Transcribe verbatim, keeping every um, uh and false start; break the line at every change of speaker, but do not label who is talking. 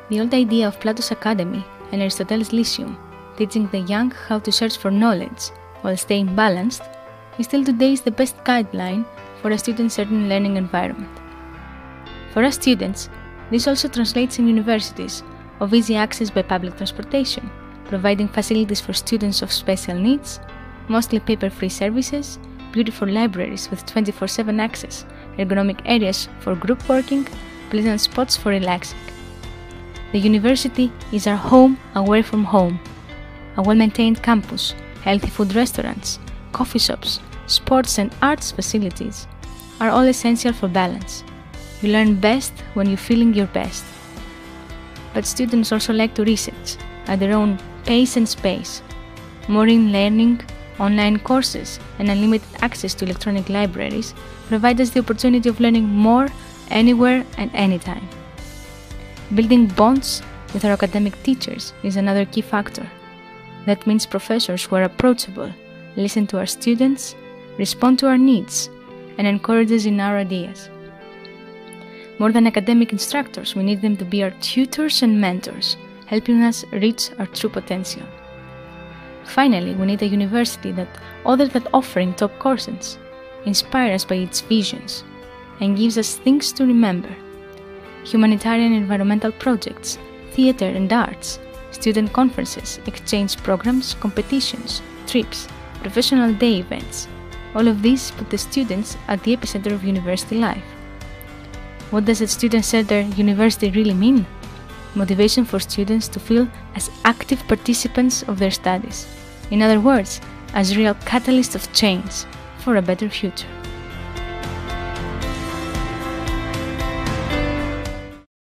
The old idea of Plato's Academy and Aristotle's Lyceum, teaching the young how to search for knowledge while staying balanced, is still today's the best guideline for a student-centered learning environment. For us students, this also translates in universities of easy access by public transportation, providing facilities for students of special needs, mostly paper-free services, beautiful libraries with twenty-four seven access, ergonomic areas for group working, pleasant spots for relaxing. The university is our home away from home. A well-maintained campus, healthy food restaurants, coffee shops, sports and arts facilities are all essential for balance. You learn best when you're feeling your best. But students also like to research at their own pace and space. Modern learning, online courses, and unlimited access to electronic libraries provide us the opportunity of learning more anywhere and anytime. Building bonds with our academic teachers is another key factor. That means professors who are approachable, listen to our students, respond to our needs, and encourage us in our ideas. More than academic instructors, we need them to be our tutors and mentors, helping us reach our true potential. Finally, we need a university that, other than offering top courses, inspires us by its visions and gives us things to remember. Humanitarian and environmental projects, theater and arts, student conferences, exchange programs, competitions, trips, professional day events. All of these put the students at the epicenter of university life. What does a student-centered university really mean? Motivation for students to feel as active participants of their studies. In other words, as real catalysts of change for a better future.